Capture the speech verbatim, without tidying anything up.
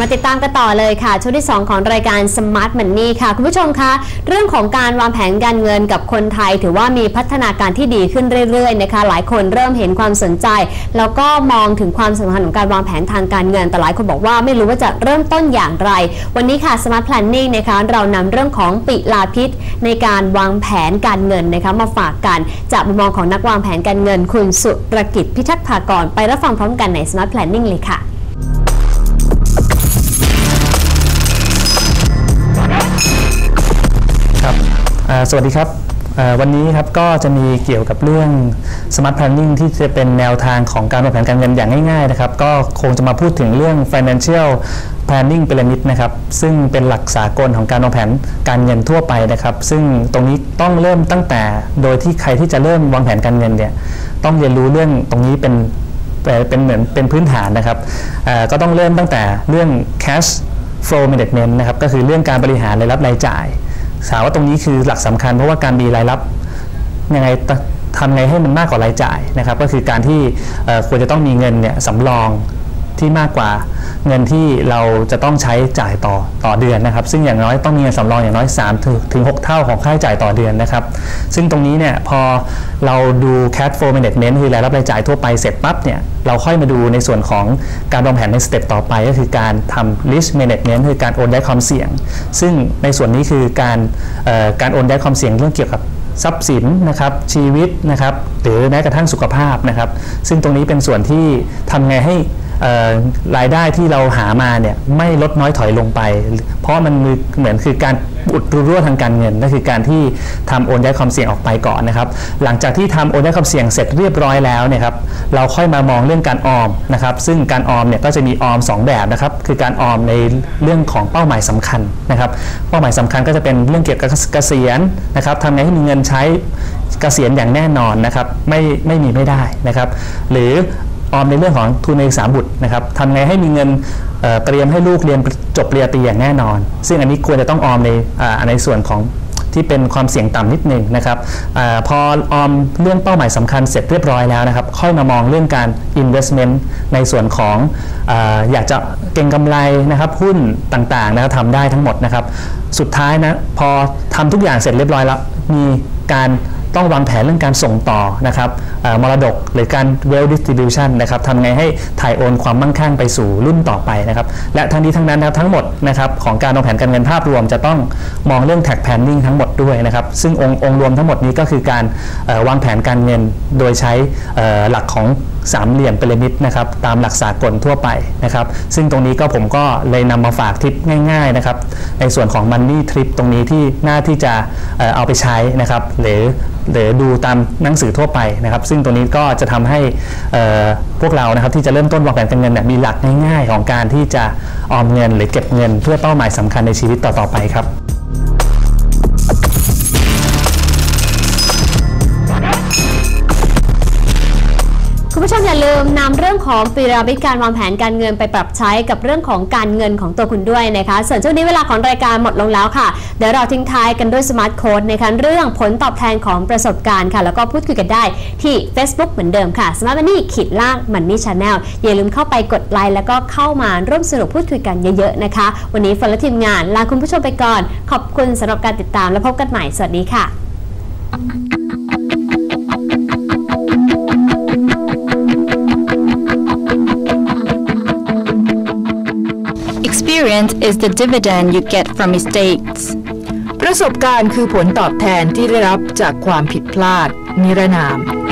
ติดตามกันต่อเลยค่ะช่วงที่สองของรายการ Smart Money ค่ะคุณผู้ชมคะเรื่องของการวางแผนการเงินกับคนไทยถือว่ามีพัฒนาการที่ดีขึ้นเรื่อยๆนะคะหลายคนเริ่มเห็นความสนใจแล้วก็มองถึงความสำคัญของการวางแผนทางการเงินแต่หลายคนบอกว่าไม่รู้ว่าจะเริ่มต้นอย่างไรวันนี้ค่ะ Smart Planning นะคะเรานำเรื่องของปิลาภิษในการวางแผนการเงินนะคะมาฝากกันจากมุมมองของนักวางแผนการเงินคุณสุรกิจพิทักษ์ภากรไปรับฟังพร้อมกันใน Smart Planning เลยค่ะครับสวัสดีครับวันนี้ครับก็จะมีเกี่ยวกับเรื่อง Smart Planning ที่จะเป็นแนวทางของการวางแผนการเงินอย่างง่ายๆนะครับก็คงจะมาพูดถึงเรื่อง Financial Planning Pyramid นะครับซึ่งเป็นหลักสากลของการวางแผนการเงินทั่วไปนะครับซึ่งตรงนี้ต้องเริ่มตั้งแต่โดยที่ใครที่จะเริ่มวางแผนการเงินเนี่ยต้องเรียนรู้เรื่องตรงนี้เป็นเป็นเหมือนเป็นพื้นฐานนะครับก็ต้องเริ่มตั้งแต่เรื่อง Cash Flow Management นะครับก็คือเรื่องการบริหารรายรับรายจ่ายถามว่าตรงนี้คือหลักสำคัญเพราะว่าการมีรายรับยังไงทำไงให้มันมากกว่ารายจ่ายนะครับก็คือการที่ควรจะต้องมีเงินเนี่ยสำรองที่มากกว่าเงินที่เราจะต้องใช้จ่ายต่อต่อเดือนนะครับซึ่งอย่างน้อยต้องมีเงินสำรองอย่างน้อยสามถึงหกเท่าของค่าใช้จ่ายต่อเดือนนะครับซึ่งตรงนี้เนี่ยพอเราดู cash flow management คือรายรับรายจ่ายทั่วไปเสร็จปั๊บเนี่ยเราค่อยมาดูในส่วนของการวางแผนในสเต็ปต่อไปก็คือการทำ risk management คือการโอนย้ายความเสี่ยงซึ่งในส่วนนี้คือการการโอนย้ายความเสี่ยงเรื่องเกี่ยวกับทรัพย์สินนะครับชีวิตนะครับหรือแม้กระทั่งสุขภาพนะครับซึ่งตรงนี้เป็นส่วนที่ทำไงให้รายได้ที่เราหามาเนี่ยไม่ลดน้อยถอยลงไปเพราะมันเหมือนคือการอุดรูรั่วทางการเงินนั่นคือการที่ทำโอนย้ายความเสี่ยงออกไปก่อนนะครับหลังจากที่ทำโอนย้ายความเสี่ยงเสร็จเรียบร้อยแล้วเนี่ยครับเราค่อยมามองเรื่องการออมนะครับซึ่งการออมเนี่ยก็จะมีออมสองแบบนะครับคือการออมในเรื่องของเป้าหมายสำคัญนะครับเป้าหมายสำคัญก็จะเป็นเรื่องเกี่ยวกับเกษียณนะครับทำไงให้มีเงินใช้เกษียณอย่างแน่นอนนะครับไม่ไม่มีไม่ได้นะครับหรือออมในเรื่องของทุนการศึกษาบุตรนะครับทำไงให้มีเงินเเตรียมให้ลูกเรียนจบปริญญาตรีอย่างแน่นอนซึ่งอันนี้ควรจะต้องออมในในส่วนของที่เป็นความเสี่ยงต่ำนิดนึงนะครับอพอออมเรื่องเป้าหมายสำคัญเสร็จเรียบร้อยแล้วนะครับค่อยมามองเรื่องการ investment ในส่วนของออยากจะเก็งกำไรนะครับหุ้นต่างๆนะครับทำได้ทั้งหมดนะครับสุดท้ายนะพอทำทุกอย่างเสร็จเรียบร้อยแล้วมีการต้องวางแผนเรื่องการส่งต่อนะครับมรดกหรือการ wealth distribution นะครับทำไงให้ถ่ายโอนความมั่งคั่งไปสู่รุ่นต่อไปนะครับและทั้งนี้ทั้งนั้นนะครับทั้งหมดนะครับของการวางแผนการเงินภาพรวมจะต้องมองเรื่อง tax planning ทั้งหมดด้วยนะครับซึ่งองค์องค์รวมทั้งหมดนี้ก็คือการวางแผนการเงินโดยใช้หลักของสามเหลี่ยมพีระมิดนะครับตามหลักสากลทั่วไปนะครับซึ่งตรงนี้ก็ผมก็เลยนำมาฝากทิปง่ายๆนะครับในส่วนของ Money Trip ตรงนี้ที่น่าที่จะเอาไปใช้นะครับหรือหรือดูตามหนังสือทั่วไปนะครับซึ่งตรงนี้ก็จะทำให้พวกเรานะครับที่จะเริ่มต้นวางแผนการเงินเนี่ยมีหลักง่ายๆของการที่จะออมเงินหรือเก็บเงินเพื่อเป้าหมายสำคัญในชีวิตต่อๆไปครับคุณผู้ชมอย่าลืมนำเรื่องของปิรามิดการวางแผนการเงินไปปรับใช้กับเรื่องของการเงินของตัวคุณด้วยนะคะส่วนช่วงนี้เวลาของรายการหมดลงแล้วค่ะเดี๋ยวเราทิ้งท้ายกันด้วยสมาร์ทโค้ดในการเรื่องผลตอบแทนของประสบการณ์ค่ะแล้วก็พูดคุยกันได้ที่ Facebook เหมือนเดิมค่ะ Smart Money ขีดล่าง Money Channel อย่าลืมเข้าไปกดไลค์แล้วก็เข้ามาร่วมสนุกพูดคุยกันเยอะๆนะคะวันนี้ฝนและทีมงานลาคุณผู้ชมไปก่อนขอบคุณสำหรับการติดตามและพบกันใหม่สวัสดีค่ะ Experience is the dividend you get from mistakes ประสบการณ์คือผลตอบแทนที่ได้รับจากความผิดพลาดนิรนาม